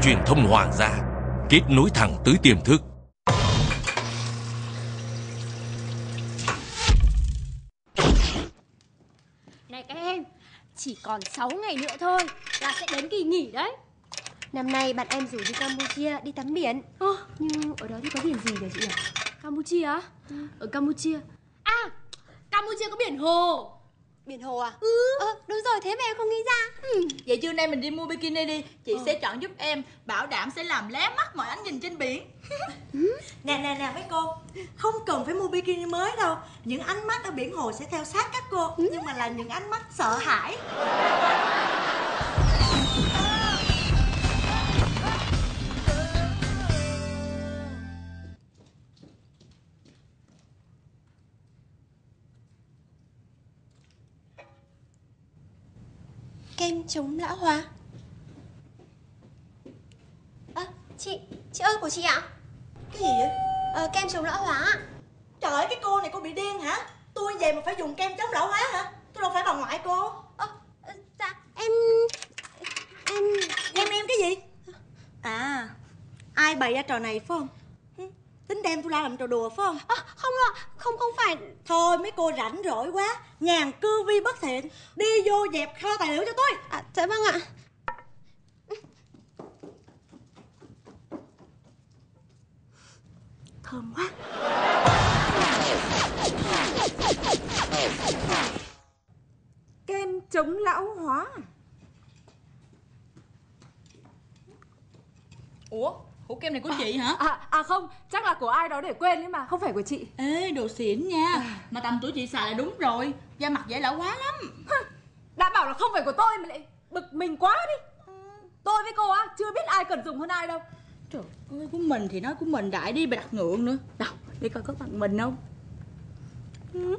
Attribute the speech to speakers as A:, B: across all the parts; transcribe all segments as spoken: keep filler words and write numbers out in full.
A: truyền thông hoàng gia, kết nối thẳng tới tiềm thức.
B: Này các em, chỉ còn sáu ngày nữa thôi là sẽ đến kỳ nghỉ đấy.
C: Năm nay bạn em rủ đi Campuchia đi tắm biển.
B: Ơ,
C: Nhưng ở đó thì có biển gì nhỉ chị nhỉ?
B: Campuchia á? Ừ. Ở Campuchia. À, Campuchia có biển hồ.
C: Biển hồ à?
B: Ừ.
C: Ờ, đúng rồi, thế mà em không nghĩ ra.
B: Ừ.
D: Vậy trưa nay mình đi mua bikini đi. Chị
B: ờ.
D: sẽ chọn giúp em, bảo đảm sẽ làm lé mắt mọi ánh nhìn trên biển. Nè nè nè mấy cô, không cần phải mua bikini mới đâu. Những ánh mắt ở biển hồ sẽ theo sát các cô. Ừ. Nhưng mà là những ánh mắt sợ hãi.
C: Kem chống lão hóa. À, chị, chị ơi, của chị ạ.
D: Cái gì vậy?
C: Ờ, kem chống lão hóa.
D: Trời ơi, cái cô này cô bị điên hả? Tôi về mà phải dùng kem chống lão hóa hả? Tôi đâu phải bà ngoại cô.
C: Ờ, dạ, em... Em...
D: Em em cái gì? À, ai bày ra trò này phải không? Tính đem tôi ra làm trò đùa phải không?
C: À, không ạ, không không phải.
D: Thôi mấy cô rảnh rỗi quá, nhàn cư vi bất thiện, đi vô dẹp kho tài liệu cho tôi.
C: À, dạ vâng ạ.
D: Thơm quá.
E: Kem chống lão hóa.
D: Ủa? Ủa kem này của chị hả?
E: À, à không, chắc là của ai đó để quên ấy mà, không phải của chị.
D: Ê, đồ xịn nha. Mà tầm tuổi chị xài là đúng rồi. Da mặt dễ lão hóa lắm.
E: Đã bảo là không phải của tôi mà lại bực mình quá đi. Tôi với cô á, chưa biết ai cần dùng hơn ai đâu.
D: Trời ơi, của mình thì nói của mình, đại đi bà đặt ngượng nữa. Đâu, đi coi có bằng mình không. Ừ.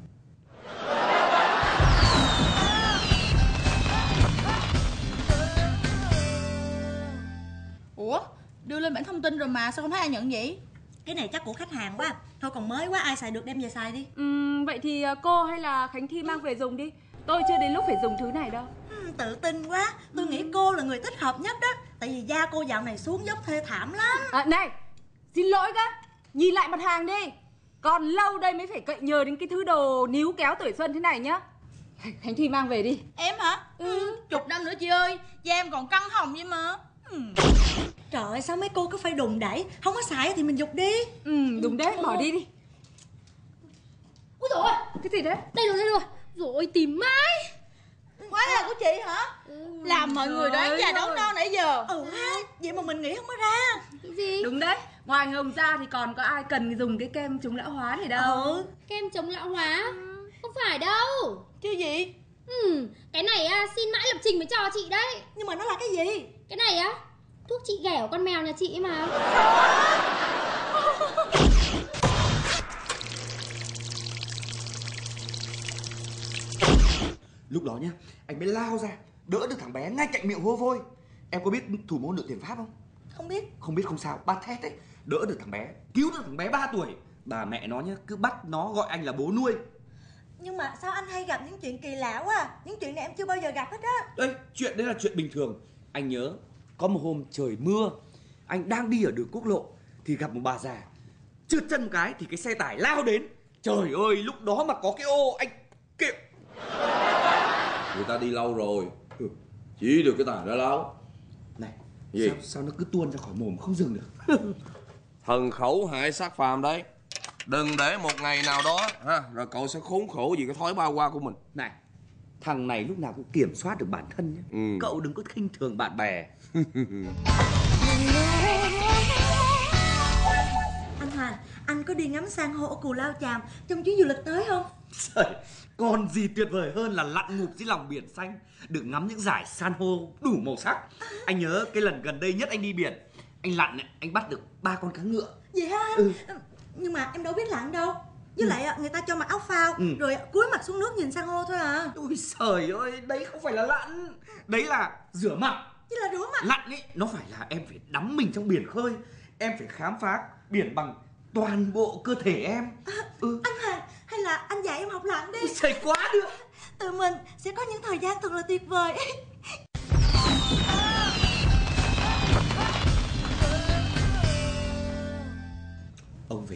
D: Ủa, đưa lên bản thông tin rồi mà sao không thấy ai nhận vậy? Cái này chắc của khách hàng quá. Thôi còn mới quá, ai xài được đem về xài đi.
E: Uhm, vậy thì cô hay là Khánh Thi mang về dùng đi. Tôi chưa đến lúc phải dùng thứ này đâu.
D: Ừ, tự tin quá. Tôi ừ. nghĩ cô là người thích hợp nhất đó. Tại vì da cô dạo này xuống dốc thê thảm lắm.
E: À, này, xin lỗi cơ. Nhìn lại mặt hàng đi. Còn lâu đây mới phải cậy nhờ đến cái thứ đồ níu kéo tuổi xuân thế này nhá. Khánh Thi mang về đi.
D: Em hả? Ừ. Chục năm nữa chị ơi. Da em còn căng hồng vậy mà. Ừ. Trời ơi, sao mấy cô cứ phải đùng đẩy. Không có xài thì mình giục đi.
E: Ừ, đúng đấy, bỏ đi đi.
B: Úi dồi ôi,
E: cái gì đấy?
B: Đây rồi, đây rồi. Rồi tìm mãi.
D: Hóa ra là của chị hả? Ừ, làm mọi người đoán già đoán non nãy giờ. Ừ ha, vậy mà mình nghĩ không có ra.
B: Cái gì?
E: Đúng đấy, ngoài Hồng ra thì còn có ai cần dùng cái kem chống lão hóa này đâu.
D: Ừ.
B: Kem chống lão hóa? Ừ. Không phải đâu.
D: Chứ gì?
B: Ừ, cái này á, xin mãi lập trình mới cho chị đấy.
D: Nhưng mà nó là cái gì?
B: Cái này á, thuốc trị ghẻ của con mèo nhà chị mà.
F: Lúc đó nhá, anh mới lao ra đỡ được thằng bé ngay cạnh miệng hố vôi. Em có biết thủ môn đội tuyển Pháp không?
D: Không biết.
F: Không biết không sao, ba thét đấy, đỡ được thằng bé, cứu được thằng bé ba tuổi. Bà mẹ nó nhá, cứ bắt nó gọi anh là bố nuôi.
D: Nhưng mà sao anh hay gặp những chuyện kỳ lạ quá à? Những chuyện này em chưa bao giờ gặp hết á.
F: Đây, chuyện đấy là chuyện bình thường. Anh nhớ có một hôm trời mưa, anh đang đi ở đường quốc lộ thì gặp một bà già, trượt chân một cái thì cái xe tải lao đến. Trời ơi, lúc đó mà có cái ô anh kêu.
G: Người ta đi lâu rồi, chỉ được cái tảng ra lâu.
F: Này,
G: gì?
F: Sao, sao nó cứ tuôn ra khỏi mồm không dừng được.
G: Thần khẩu hại sát phàm đấy. Đừng để một ngày nào đó ha, rồi cậu sẽ khốn khổ vì cái thói bao qua của mình.
F: Này, thằng này lúc nào cũng kiểm soát được bản thân nhé. Ừ. Cậu đừng có khinh thường bạn bè.
D: Anh Hoàng, anh có đi ngắm san hô ở Cù Lao Chàm trong chuyến du lịch tới không?
F: Trời, còn gì tuyệt vời hơn là lặn ngụp dưới lòng biển xanh, được ngắm những dải san hô đủ màu sắc. Anh nhớ cái lần gần đây nhất anh đi biển, anh lặn này, anh bắt được ba con cá ngựa.
D: Vậy hả? Ừ. Nhưng mà em đâu biết lặn đâu. Với ừ. lại người ta cho mặc áo phao, ừ. rồi cúi mặt xuống nước nhìn san hô thôi à.
F: Ôi trời ơi, đấy không phải là lặn, đấy là rửa mặt.
D: Chứ là rửa mặt.
F: Lặn ấy, nó phải là em phải đắm mình trong biển khơi, em phải khám phá biển bằng toàn bộ cơ thể em. À, ừ.
D: Anh Hoàng, hay là anh dạy em học lặn đi.
F: Trời quá được.
D: Tụi mình sẽ có những thời gian thật là tuyệt vời.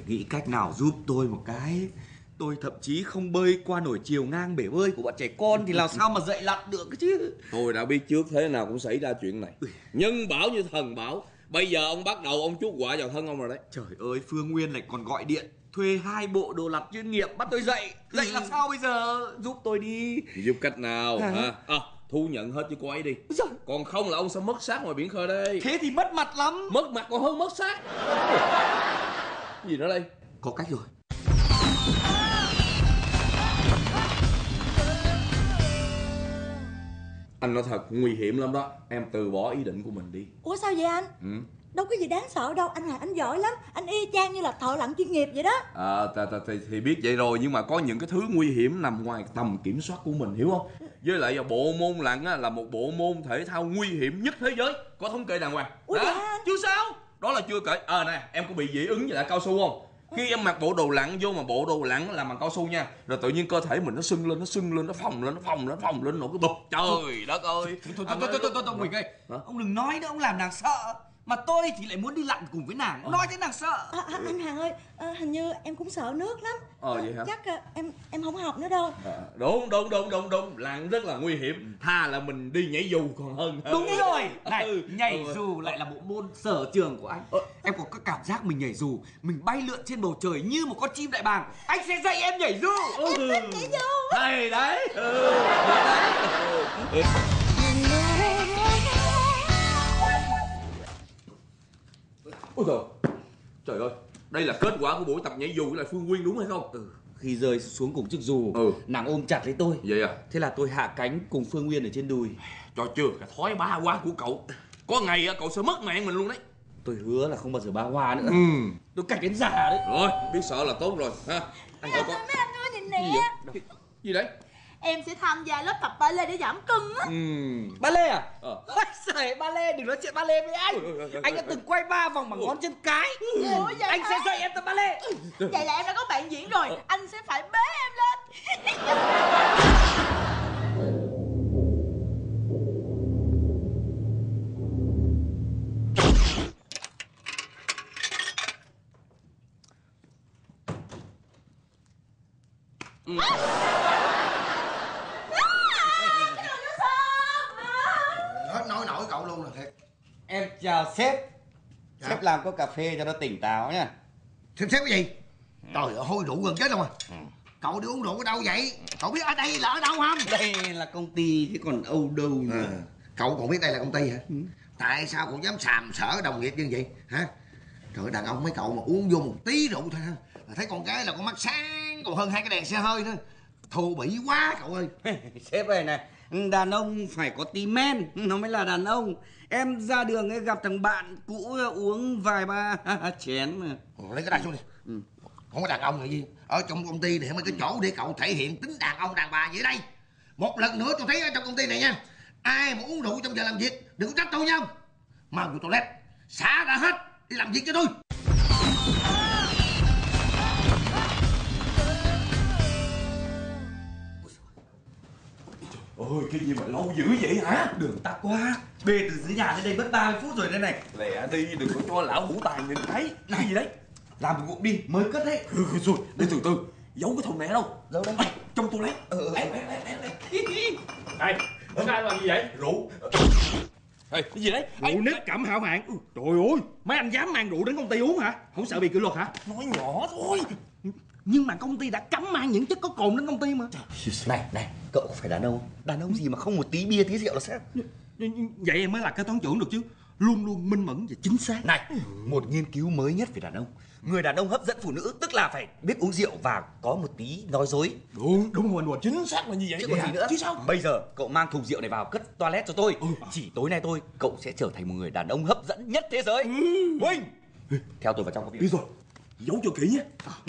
F: nghĩ cách nào giúp tôi một cái. Tôi thậm chí không bơi qua nổi chiều ngang bể bơi của bọn trẻ con thì làm sao mà dậy lặn được chứ.
G: Tôi đã biết trước thế nào cũng xảy ra chuyện này. Nhân bảo như thần bảo. Bây giờ ông bắt đầu ông chuốc quả vào thân ông rồi đấy.
F: Trời ơi, Phương Nguyên lại còn gọi điện thuê hai bộ đồ lặn chuyên nghiệp bắt tôi dậy. Dậy làm sao bây giờ? Giúp tôi đi.
G: Giúp cách nào
F: à.
G: hả? À, thu nhận hết với cô ấy đi.
F: Rồi.
G: Còn không là ông sẽ mất xác ngoài biển khơi đây.
F: Thế thì mất mặt lắm.
G: Mất mặt còn hơn mất xác. Gì nữa đây?
F: Có cách rồi.
G: Anh nói thật nguy hiểm lắm đó. Em từ bỏ ý định của mình đi.
D: Ủa sao vậy anh?
G: Ừ.
D: Đâu có gì đáng sợ đâu. Anh Hoàng anh giỏi lắm. Anh y chang như là thợ lặn chuyên nghiệp vậy đó.
G: À, ta, ta, ta, thì biết vậy rồi. Nhưng mà có những cái thứ nguy hiểm nằm ngoài tầm kiểm soát của mình, hiểu không? Với lại bộ môn lặn á, là một bộ môn thể thao nguy hiểm nhất thế giới. Có thống kê đàng hoàng.
D: Ủa
G: à,
D: vậy anh?
G: Chứ sao? Đó là chưa kể. Ờ à, nè, em có bị dị ứng với lại cao su không? Khi em mặc bộ đồ lặn vô mà bộ đồ lặn làm bằng cao su nha, rồi tự nhiên cơ thể mình nó sưng lên, nó sưng lên, nó phồng lên, nó phồng lên, nó phồng lên, nổ cái bụp. Trời đất ơi.
F: Thôi thôi thôi thôi thôi Quỳnh ơi, ông đừng nói nữa, ông làm nàng sợ. Mà tôi thì lại muốn đi lặn cùng với nàng, nói thế nàng sợ.
D: À, à, anh Hoàng ơi, à, hình như em cũng sợ nước lắm.
G: Ờ vậy hả?
D: Chắc à, em em không học nữa đâu.
G: À, đúng đúng đúng đúng đúng, lặn rất là nguy hiểm. Thà là mình đi nhảy dù còn hơn.
F: Đúng rồi. Này,
G: ừ.
F: nhảy
G: ừ.
F: dù lại là bộ môn sở trường của anh. ờ, Em có cái cảm giác mình nhảy dù, mình bay lượn trên bầu trời như một con chim đại bàng. Anh sẽ dạy em nhảy dù.
D: Em thích nhảy dù.
F: Hay đấy. Ừ.
G: Ừ. Ôi trời, trời ơi, đây là kết quả của buổi tập nhảy dù với lại Phương Nguyên đúng hay không?
F: Ừ. Khi rơi xuống cùng chiếc dù,
G: ừ.
F: nàng ôm chặt lấy tôi.
G: Vậy à?
F: Thế là tôi hạ cánh cùng Phương Nguyên ở trên đùi.
G: Cho chưa, cái thói ba hoa của cậu. Có ngày cậu sẽ mất mạng mình luôn đấy.
F: Tôi hứa là không bao giờ ba hoa nữa.
G: Ừ.
F: Tôi cạch đến già đấy.
G: Rồi, biết sợ là tốt rồi ha.
D: Mấy anh ơi, mấy anh ơi nhìn nè.
G: Gì, gì đấy?
D: Em sẽ tham gia lớp tập ballet để giảm cân á.
G: Ừ.
F: Ba lê à?
G: Ờ.
F: Ôi giời, ba lê, đừng nói chuyện ba lê với anh.
G: Ừ, ừ, ừ,
F: Anh đã
G: ừ,
F: từng quay ba vòng bằng ngón chân cái.
D: Ủa vậy
F: Anh
D: hả?
F: sẽ dạy em tập ba lê.
D: Vậy là em đã có bạn diễn rồi. Anh sẽ phải bế em lên.
G: Ừ.
H: Hết nói nổi cậu luôn là thiệt.
I: Em chào sếp.
H: Dạ.
I: Sếp làm cốc cà phê cho nó tỉnh táo nhá.
H: Sếp sếp cái gì? Trời ơi, hôi rượu gần chết luôn à. Cậu đi uống rượu ở đâu vậy? Cậu biết ở đây là ở đâu không?
I: Đây là công ty chứ còn âu đâu nữa.
H: À, cậu còn biết đây là công ty hả? Ừ. Tại sao cậu dám sàm sỡ đồng nghiệp như vậy hả? Trời ơi, đàn ông mấy cậu mà uống vô một tí rượu thôi ha, là thấy con gái là con mắt sáng còn hơn hai cái đèn xe hơi nữa. Thô bỉ quá cậu ơi.
I: Sếp ơi này, đàn ông phải có tí men, nó mới là đàn ông. Em ra đường ấy gặp thằng bạn cũ uống vài ba chén mà.
H: Lấy cái đàn xuống đi. Ừ. Không có đàn ông là gì? Ở trong công ty này mới cái chỗ để cậu thể hiện tính đàn ông đàn bà vậy đây. Một lần nữa tôi thấy ở trong công ty này nha, ai mà uống rượu trong giờ làm việc đừng có trách tôi nha. Mau vô toilet, xả ra hết, đi làm việc cho tôi.
G: Ôi, cái gì mà lâu dữ vậy hả?
F: Đường tắc quá. Bê từ dưới nhà đến đây mất ba mươi phút rồi đây này.
G: Lẹ đi, đừng có cho lão hủ tài nhìn thấy. Cái gì đấy?
F: Làm một vụ đi, mới cất đấy.
G: Ừ, rồi, để từ từ. Giấu cái thùng này ở đâu?
F: Giấu đâu?
G: À, trong toilet.
F: Ừ, ừ.
G: Đây, đây, đây, đây, đây.
J: Này, hôm nay làm gì vậy?
G: Rượu. Ê, cái gì đấy?
J: Rượu nếp cẩm hảo hạng. Ừ, trời ơi, mấy anh dám mang rượu đến công ty uống hả? Không sợ bị kỷ luật hả?
G: Nói nhỏ thôi.
J: Nhưng mà công ty đã cấm mang những chất có cồn đến công ty mà.
F: Này, này, cậu có phải đàn ông? Đàn ông gì mà không một tí bia tí rượu là sao?
J: Vậy mới là kế toán trưởng được chứ. Luôn luôn minh mẫn và chính xác.
F: Này, một nghiên cứu mới nhất về đàn ông. Người đàn ông hấp dẫn phụ nữ tức là phải biết uống rượu và có một tí nói dối.
J: Đúng, đúng rồi, đúng.
G: Chính xác là như vậy.
F: Chứ còn gì nữa.
G: Chứ sao?
F: Bây giờ cậu mang thùng rượu này vào cất toilet cho tôi.
J: Ừ.
F: Chỉ tối nay thôi, cậu sẽ trở thành một người đàn ông hấp dẫn nhất thế giới. Huynh, theo tôi vào trong có việc.
J: Đi rồi, giấu cho kỹ nhé.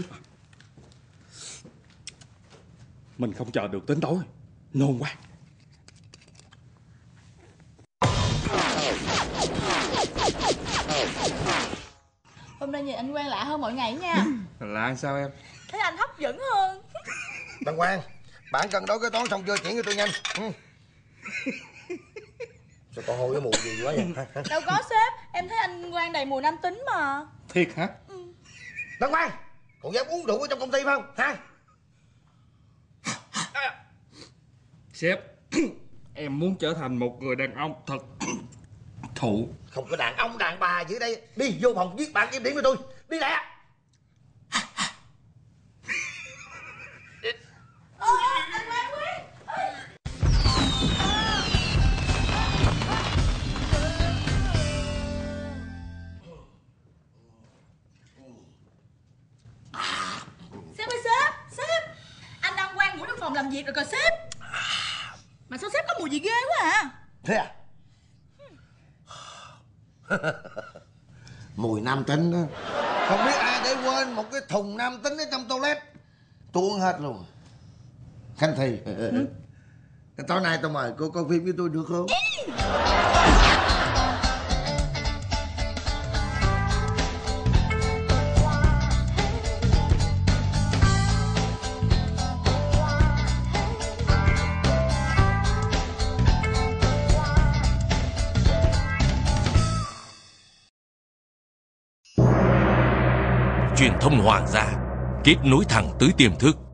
J: Mình không chờ được đến tối. Nôn quá.
D: Hôm nay nhìn anh Quang lạ hơn mọi ngày nha.
G: Là sao em?
D: Thấy anh hấp dẫn hơn.
H: Đăng Quang, bạn cân đối cái toán xong chưa, chuyển cho tôi nhanh. Ừ. Sao con hôi cái mùi gì quá vậy?
D: Đâu có sếp, em thấy anh Quang đầy mùi nam tính mà.
J: Thiệt hả?
H: Đăng Quang, Cậu dám uống rượu ở trong công ty phải không hả?
J: Sếp, em muốn trở thành một người đàn ông thật thụ.
H: Không có đàn ông đàn bà dưới đây. Đi vô phòng viết bản kiểm điểm với tôi. Đi lẹ.
D: Sếp ơi sếp, sếp. Anh đang quen mũi trong phòng làm việc rồi kìa sếp. Mà sao sếp có mùi gì ghê quá à?
H: Thế à? Mùi nam tính đó. Không biết ai để quên một cái thùng nam tính ở trong toilet. Tôi uống hết luôn. Khánh Thi, ừ. tối nay tao mời cô coi phim với tôi được không?
A: Truyền thông Hoàng gia, kết nối thẳng tới tiềm thức.